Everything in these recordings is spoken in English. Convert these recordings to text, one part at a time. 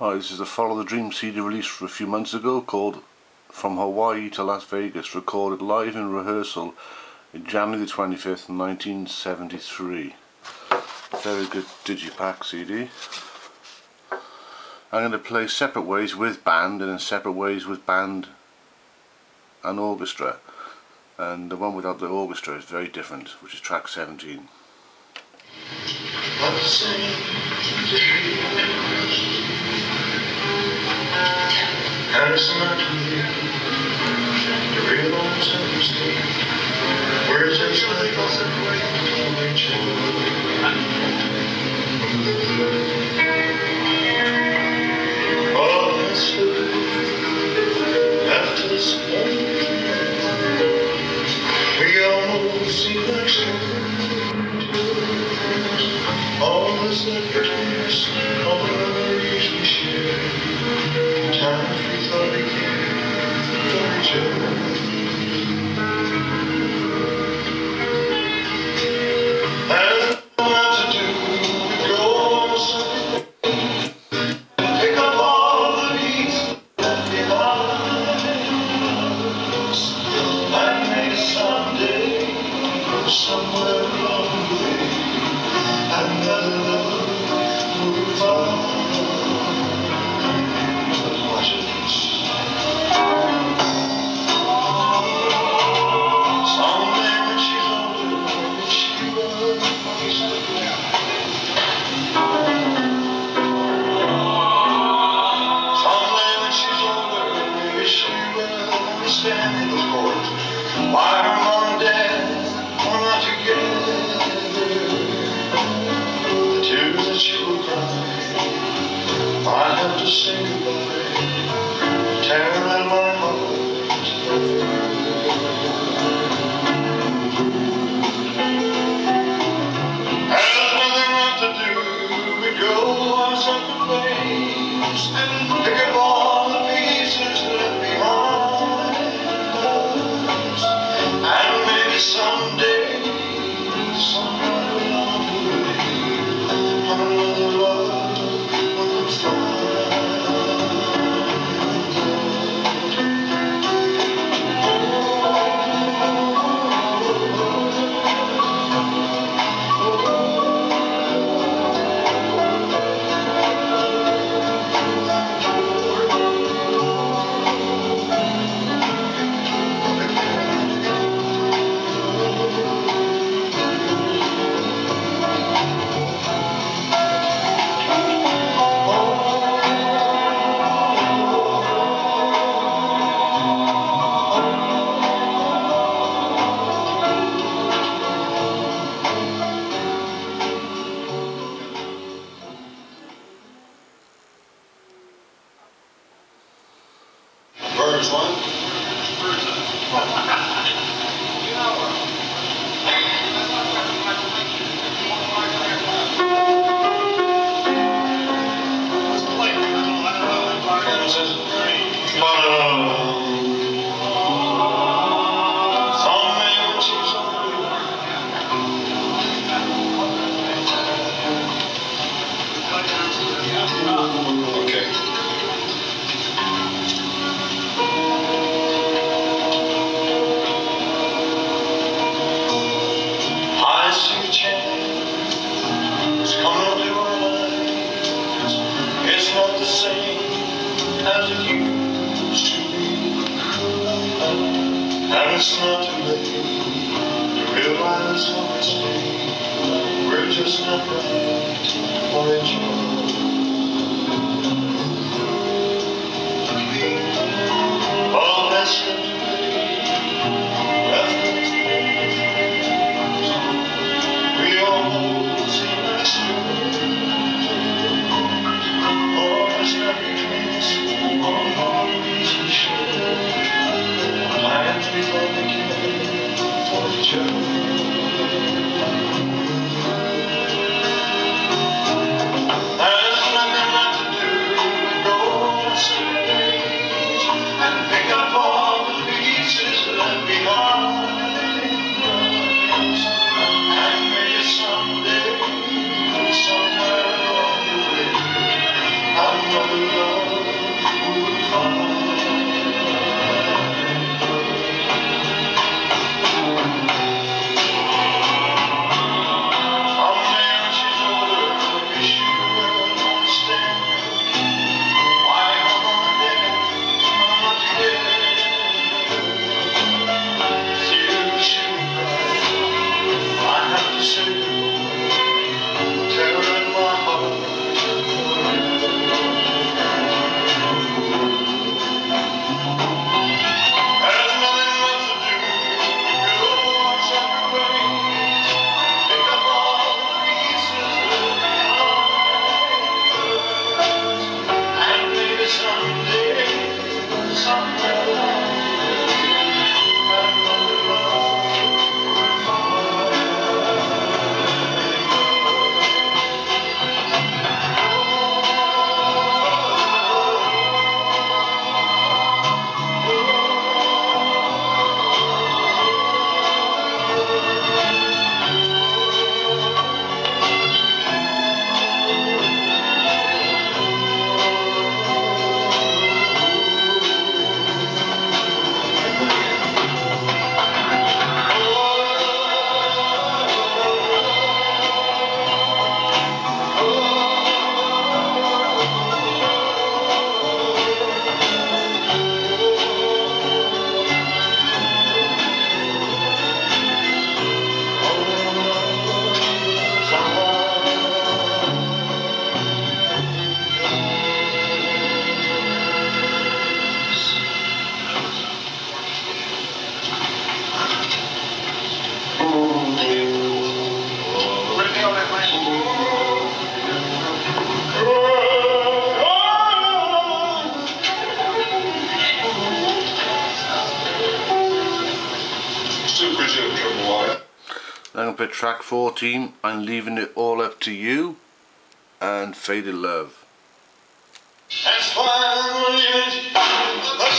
Hi, this is the Follow the Dream CD released a few months ago called From Hawaii to Las Vegas, recorded live in rehearsal in January the 25th, 1973. Very good digipack CD. I'm going to play separate ways with band and in separate ways with band and orchestra. And the one without the orchestra is very different, which is track 17. And it's not clear to realize and understand we're just like nature. All this after this moment, we almost seem like strangers. All this left between us, all the memories we share, times we thought we cared for each other. And what to do, we go on something, pick up all the pieces left behind us, and maybe someday, somewhere along the way, another love will find. Watch it. Someday when she's older, maybe she will. Someday when she's older, maybe she will understand those chords. Why her mom and dad were not together. The tears that she will cry, I have to say goodbye, tear in my heart. There's nothing left to do, we go our separate ways, pick up all the pieces left behind us, and maybe someday, somewhere along the way, another love will find. Verse 1. Okay. I see a change, it's coming to our lives. It's not the same as it used to be, and it's not too late to realize our mistake. We're just not right for each other. All that's left today, left us both. We almost seem like strangers. All that's left between us, all the memories we share, times we thought we cared for each other. up at track 14, I'm leaving it all up to you, and Faded Love. That's why I'm leaving it up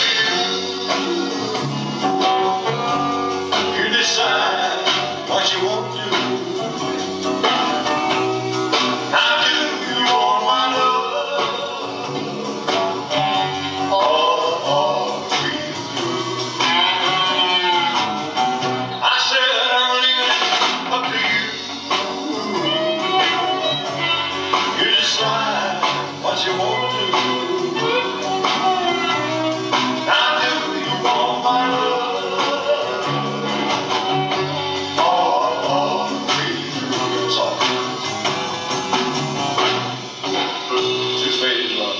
to you. You decide what you want to do. How do you want my love? All free. I said I'm leaving it up to you. You decide what you want to do. How do you want my love? All free. To Faded Love.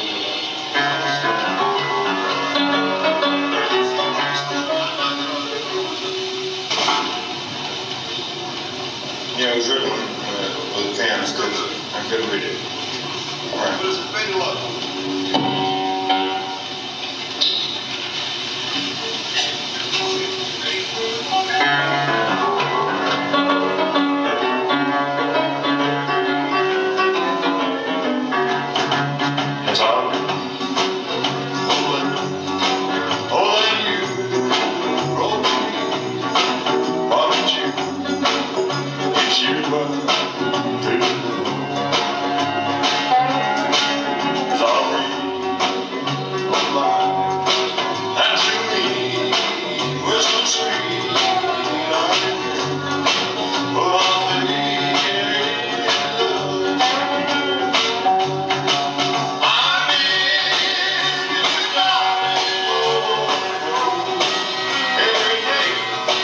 Yeah, it was written with a pen. I couldn't read it. All right. This is Faded Love. It's all that you wrote me. Why don't you? It's you, it's all that to me was so sweet. But I'm thinking I miss you, darling, every day.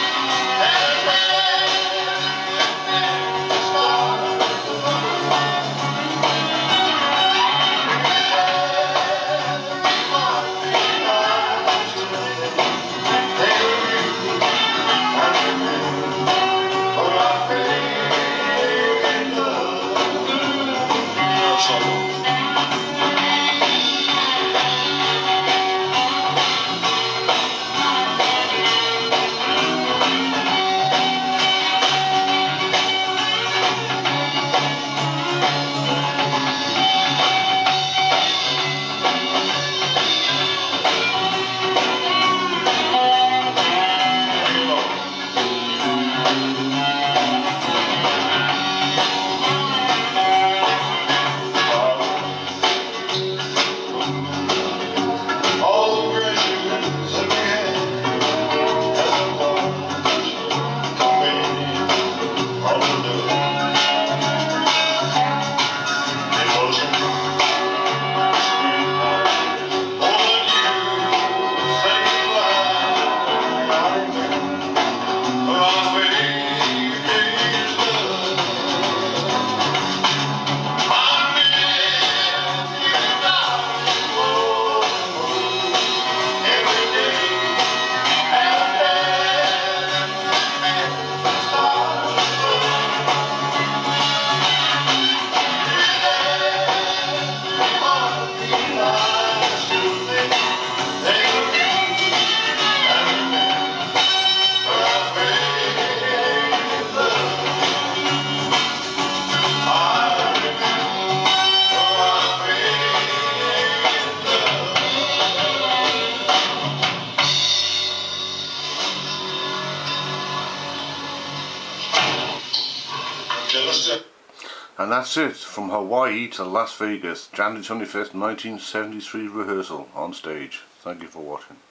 And that's it, from Hawaii to Las Vegas, January 25th, 1973 rehearsal on stage. Thank you for watching.